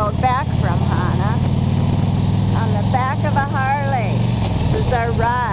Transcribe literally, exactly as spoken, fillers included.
rode back from Hana on the back of a Harley. This is our ride.